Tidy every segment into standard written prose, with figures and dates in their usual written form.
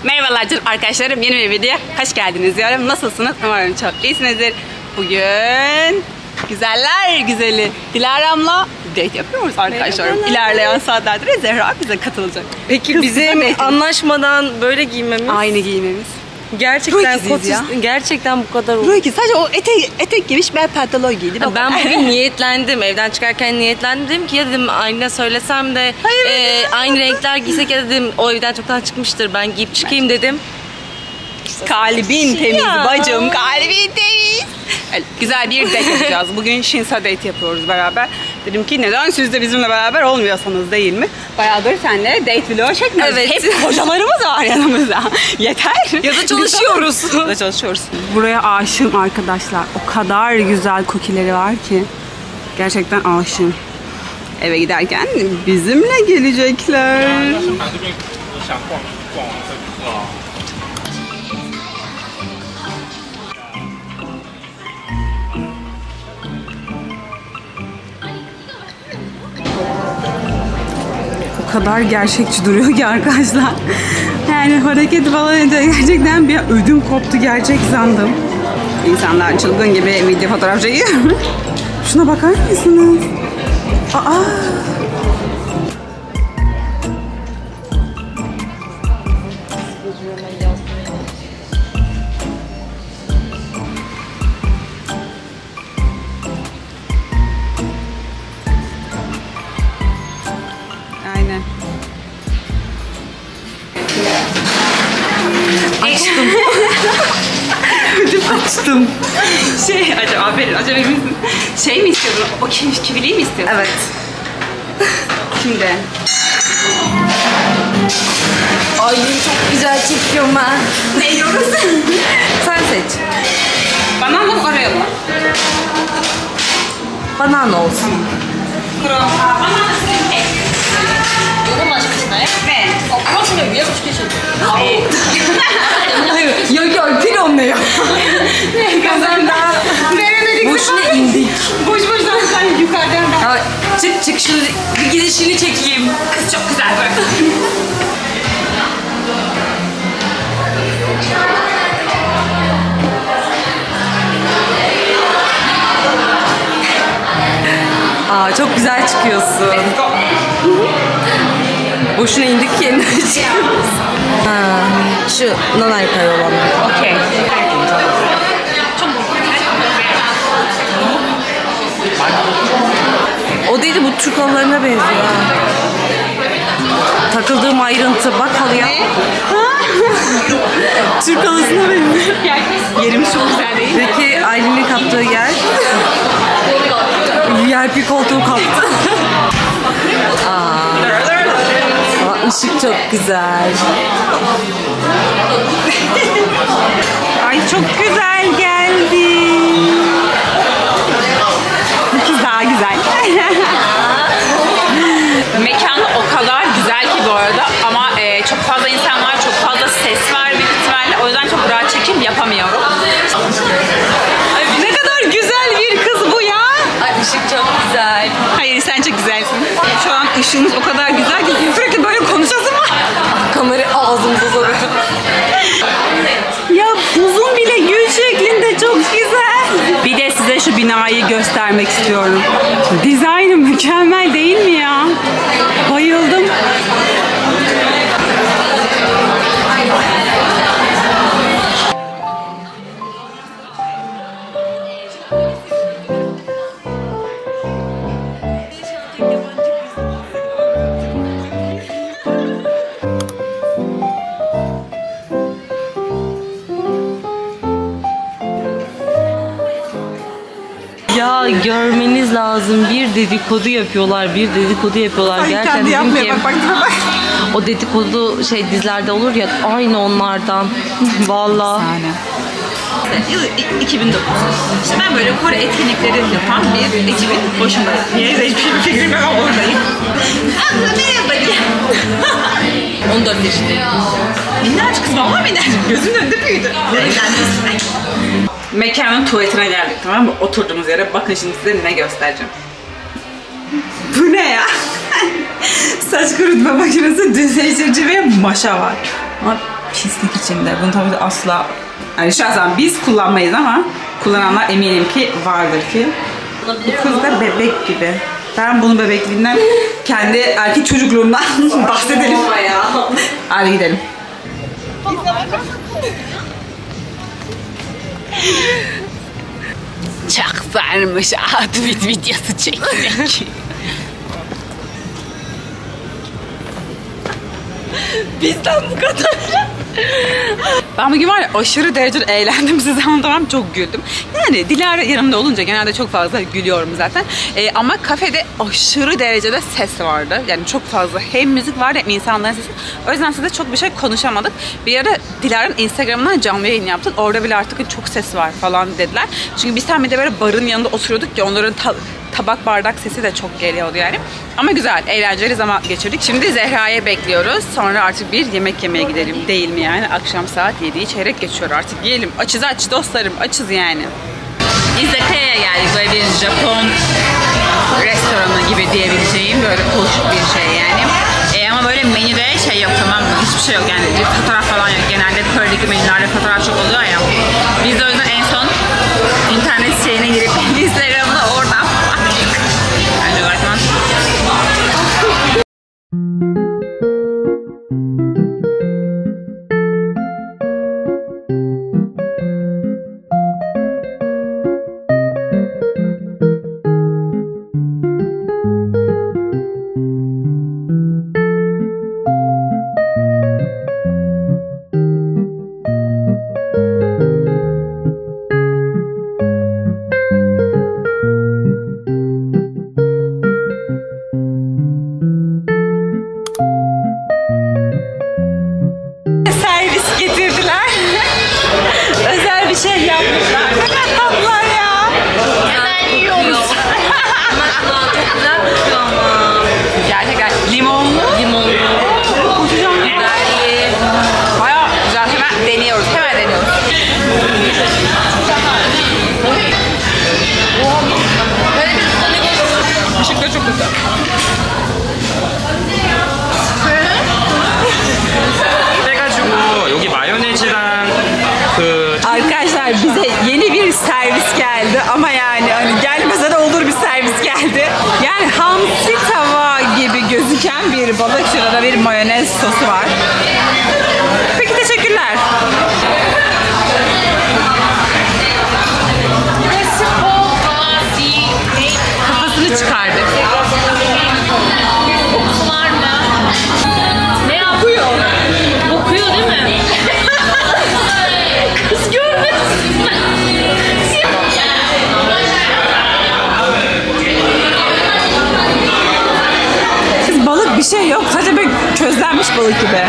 Merhabalar canım arkadaşlarım, yeni bir videoya hoş geldiniz diyorum. Nasılsınız? Umarım çok iyisinizdir. Bugün güzeller güzeli Dilara'mla date yapıyoruz arkadaşlarım. İlerleyen saatlerde de Zehra bize katılacak. Peki bizim anlaşmadan böyle giymemiz? Aynı giymemiz. Gerçekten gerçekten bu kadar olur. Ki sadece o etek giymiş, ben pantolon giydim. Ben bugün niyetlendim. Evden çıkarken niyetlendim. Dedim ki ya dedim Aylin'e söylesem de aynı renkler giysek ya dedim o evden çoktan çıkmıştır. Ben giyip çıkayım dedim. Kalbin temiz bacım, kalbin temiz. Evet, güzel bir date yapacağız. Bugün Shinsa date yapıyoruz beraber. Dedim ki neden siz de bizimle beraber olmuyorsanız değil mi? Bayağıdır seninle date vlog çekmiyoruz. Evet. Hep hocalarımız var yanımızda. Yeter. Ya da çalışıyoruz. Ya da çalışıyoruz. Buraya aşığım arkadaşlar. O kadar güzel cookie'leri var ki. Gerçekten aşığım. Eve giderken bizimle gelecekler. O kadar gerçekçi duruyor ki arkadaşlar. Yani hareketi falan önce gerçekten bir ödüm koptu, gerçek sandım. İnsanlar çılgın gibi video fotoğraf çekiyor. Şuna bakar mısınız? Aa! Aynen. Açtım. Açtım. Acaba misin? Şey mi istiyordun? O kiviliği mi istiyordun? Evet. Şimdi. Ay çok güzel çekiyorum ben. Ne yiyoruz? Sen seç. Banana mı oraya mı? Banana olsun. 이거 맛있겠네? 네. 그렇지만 위에서 시키셔도 Hayır, yok pil olmuyor. Kazanda. Veremedik. Boşuna indik. Boş sen yukarıdan bak. Ya, çık şunu bir gidişini çekeyim. Kız çok güzel bak. Aa çok güzel çıkıyorsun. Let's go. Boşuna indik ki yeniden çıkıyoruz. Ha, şu nanay pay olan. Okey. O değil bu Türk halılarına benziyor ha. Takıldığım ayrıntı bak halıya. Türk halısına benziyor. Yerimiz çok güzel değil mi? Peki Aylin'in kaptığı yer? VIP koltuğu kaptı. Aa, ışık çok güzel. Ay çok güzel geldi. Güzel güzel. Mekan o kadar güzel ki bu arada ama çok fazla insan var, çok fazla ses var büyük ihtimalle. O yüzden çok rahat çekim yapamıyorum. Ay, ne kadar güzel bir kız bu ya. Ay ışık çok güzel. Hayır sen çok güzelsin. Şu an ışığımız o kadar güzel ki sürekli böyle konuşasın mı? Kamerayı ağzımıza soruyor. Ya uzun bile gül şeklinde çok güzel. Bir de size şu binayı göstermek istiyorum. Dizaynı mükemmel değil mi ya? Bayıldım. Ya görmeniz lazım. Bir dedikodu yapıyorlar. Ay, Gerçekten kendi dedim yapmıyor. ki Bak tipe bak. o dedikodu dizilerde olur ya aynı onlardan. Vallahi. Yıl 2009. İşte ben böyle Kore etkinlikleri yapan bir ekibin başındayım. Niye de hiçbir fikrim yok ama oradayım. Abla merhaba diye. 14 yaşındayım. Minnacık kız valla minnacık. Gözümün önünde büyüdü. Mekanın tuvaletine geldik, tamam mı? Oturduğumuz yere bakın şimdi size ne göstereceğim. Bu ne ya? Saç kurutma makinesi, düzleştirici ve maşa var. Ama pislik içinde. Bunu tabii asla, yani şahsen biz kullanmayız ama kullananlar eminim ki vardır ki. Bu kız da bebek gibi. Ben bunun bebekliğinden, kendi erkek çocukluğumdan bahsedelim. Hadi gidelim. Çok varmış outfit videosu çekmek. Bizden bu kadar. Ben bugün var ya aşırı derecede eğlendim, size anlatamam, çok güldüm. Yani Dilara yanımda olunca genelde çok fazla gülüyorum zaten. Ama kafede aşırı derecede ses vardı. Yani çok fazla hem müzik vardı hem insanların sesi. O yüzden size çok bir şey konuşamadık. Bir ara Dilara'nın Instagram'dan canlı yayın yaptık. Orada bile artık çok ses var falan dediler. Çünkü biz tam bir de böyle barın yanında oturuyorduk ki onların tabak bardak sesi de çok geliyordu yani. Ama güzel, eğlenceli zaman geçirdik. Şimdi Zehra'ya bekliyoruz. Sonra artık bir yemek yemeye gidelim. Değil mi yani? Akşam saat 7'yi çeyrek geçiyor artık. Yiyelim. Açız aç dostlarım. Açız yani. İzakaya'ya geldik. Böyle bir Japon restoranı gibi diyebileceğim. Böyle hoş bir şey yani. Ama böyle menüde şey yok, tamam mı? Hiçbir şey yok yani. Bir fotoğraf falan yok. Genelde Kore'deki menülerde fotoğraf çok oluyor ya. Biz de o yüzden en son internet şeyine girip Instagram'da oradan baktık. Bence gayet mantıklı. Arkadaşlar bize yeni bir servis geldi ama yani hani gelmese de olur bir servis geldi. Yani hamsi tava gibi gözüken bir balık, şurada bir mayonez sosu var. Peki teşekkürler. Kafasını çıkardık. Kokusu var mı? Ne yapıyor? Kokuyor değil mi? Kız görmedin mi? Kız balık bir şey yok. Sadece böyle közlenmiş balık gibi.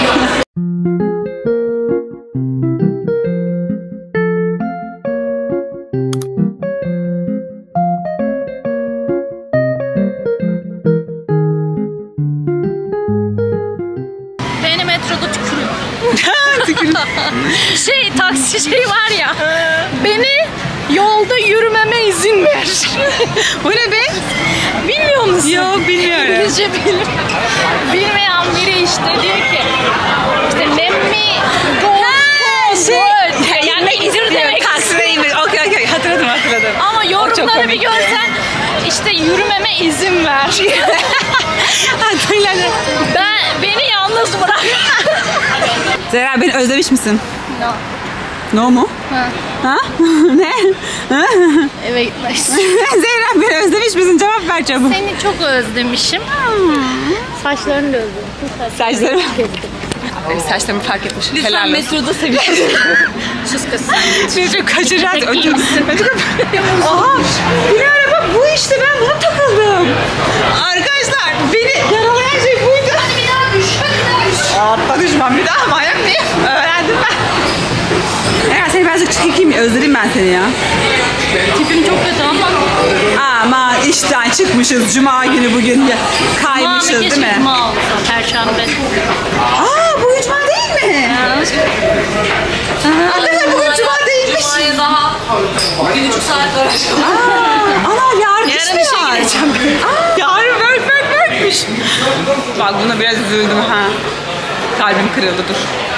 Beni metroda tükürüyor. Taksi var ya. Beni yolda yürümeme izin ver. Bu ne be? Bilmiyor musun? Yok, bilmiyorum. İngilizce bilmeyen biri işte diyor ki işte let me go forward. Yani izin demek. Okey. Hatırladım. Ama yorumları bir görsen işte yürümeme izin ver. Hatırladım. Beni yalnız bırak. Zehra, beni özlemiş misin? No. No mu? Ha? Ne? Ha? Eve gitmek Zehra, beni özlemiş misin? Cevap ver çabuk. Seni çok özlemişim. Saçlarını da özlemişim. Saçlarımı. Saçlarımı fark etmiş. Lütfen metroda seviyorum. Sus kız. Seni çok kaçıracağız. Aha! Dilara bak, bu işte, ben buna takıldım. Arkadaşlar, beni yaralayan şey buydu. Hadi bir daha düş. Atla düşman, bir daha manyak mıyım? Öğrendim ben. Eğer seni birazcık çekeyim mi? Özledim ben seni ya. Tipim çok kötü ama. Ama işten çıkmışız. Cuma günü bugün kaymışız değil mi? Cuma olsa, Perşembe. Bugün Cuma değil mi? Arkadaşlar bugün Cuma değilmiş. Cuma'ya daha 1,5 saat var. Ana yarın iş Yarın mi işe var? gideceğim. Yarın workmiş. Bak buna biraz üzüldüm ha. Kalbim kırıldı, dur.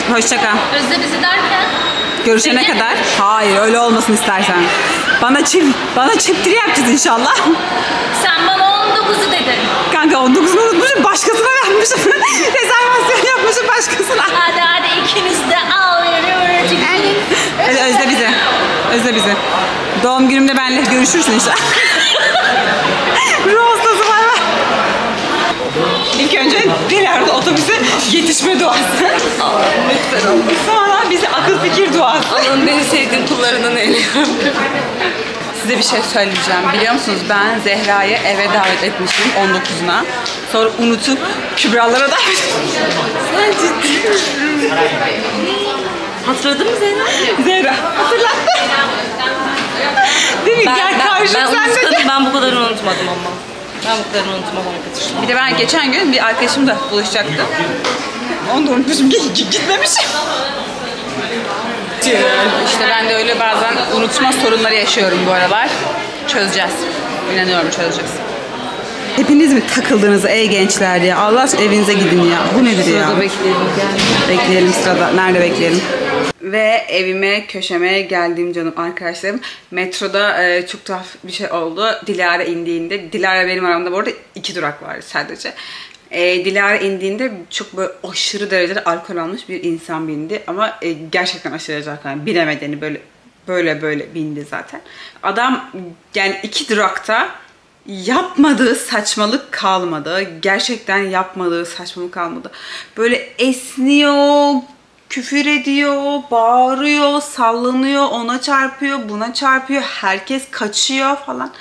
Hoşça kal. Özle bizi derken. Görüşene kadar. Hayır, öyle olmasın istersen. Bana çiptiri yapacağız inşallah. Sen bana 19'u dedin. Kanka 19'unu unutmuşum, başkasına vermişim. Rezervasyon yapmışım başkasına. Hadi ikiniz de al veriyorum. Hadi özle bizi. Özle bizi. Doğum günümde benimle görüşürsün inşallah. Ruh hastası var mı? İlk önce Dilara'da otobüse yetişme duası. Lütfen olun. Sonra bize akıl fikir duası. Allah'ın beni sevdiğin kullarından eliyorum. Size bir şey söyleyeceğim. Biliyor musunuz, ben Zehra'yı eve davet etmiştim 19'una. Sonra unutup Kübra'lara davet etmiştim. Sen ciddi misin? Hatırladın mı Zehra? Zehra hatırlattı. Değil mi? Gel karşım sen de. Ben bu kadarını unutmadım ama. Ben bu kadarını unutmam arkadaşım. Bir de ben geçen gün bir arkadaşımla buluşacaktım. Onu da unutmuşum. Gitmemişim. İşte ben de öyle bazen unutma sorunları yaşıyorum bu aralar. Çözeceğiz. İnanıyorum çözeceğiz. Hepiniz mi takıldınız ey gençler ya? Allah aşkına evinize gidin ya. Bu nedir ya? Sırada bekleyelim gel. Bekleyelim sırada. Nerede bekleyelim? Ve evime, köşeme geldiğim canım arkadaşlarım. Metroda çok tuhaf bir şey oldu. Dilara indiğinde, Dilara benim aramda bu arada 2 durak var sadece. Dilara indiğinde çok böyle aşırı derecede alkol almış bir insan bindi. Ama gerçekten aşırı derecede alkol almış. Bilemedeni böyle bindi zaten. Adam yani 2 durakta yapmadığı saçmalık kalmadı. Gerçekten yapmadığı saçmalık kalmadı. Böyle esniyor, küfür ediyor, bağırıyor, sallanıyor, ona çarpıyor, buna çarpıyor, herkes kaçıyor falan.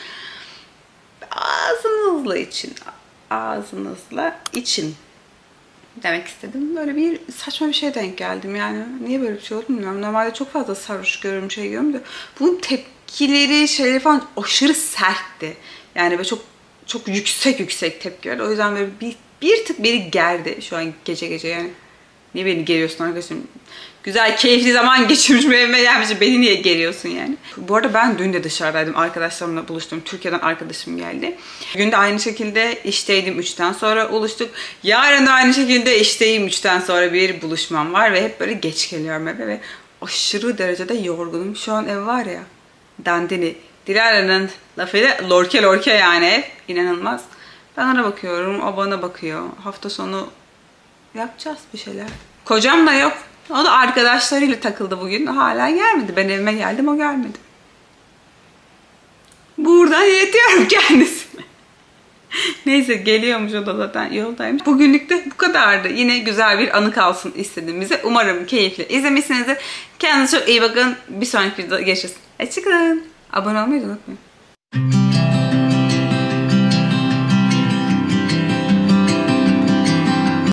Ağzınızla için demek istedim. Böyle bir saçma bir şeye denk geldim yani. Niye böyle bir şey oldu bilmiyorum. Normalde çok fazla sarhoş görüyorum, şey görüyorum da bunun tepkileri, şeyleri falan aşırı sertti. Yani böyle çok yüksek tepkiler. O yüzden böyle bir tık beni gerdi şu an gece yani. Niye beni geriyorsun arkadaşım? Güzel, keyifli zaman geçirmişim, evime gelmişim. Beni niye geriyorsun yani? Bu arada ben dün de dışarıdaydım. Arkadaşlarımla buluştum. Türkiye'den arkadaşım geldi. Bugün de aynı şekilde işteydim. 3'ten sonra buluştuk. Yarın da aynı şekilde işteyim. 3'ten sonra bir buluşmam var. Ve hep böyle geç geliyorum eve. Ve aşırı derecede yorgunum. Şu an ev var ya. Dandini. Dilara'nın lafıyla lorke yani ev. İnanılmaz. Ben ona bakıyorum. O bana bakıyor. Hafta sonu yapacağız bir şeyler. Kocam da yok. O da arkadaşlarıyla takıldı bugün. Hala gelmedi. Ben evime geldim, o gelmedi. Buradan iletiyorum kendisine. Neyse, geliyormuş, o da zaten yoldaymış. Bugünlük de bu kadardı. Yine güzel bir anı kalsın istedim bize. Umarım keyifli izlemişsinizdir. Kendinize çok iyi bakın. Bir sonraki videoda görüşürüz. Hoşçakalın. Abone olmayı unutmayın.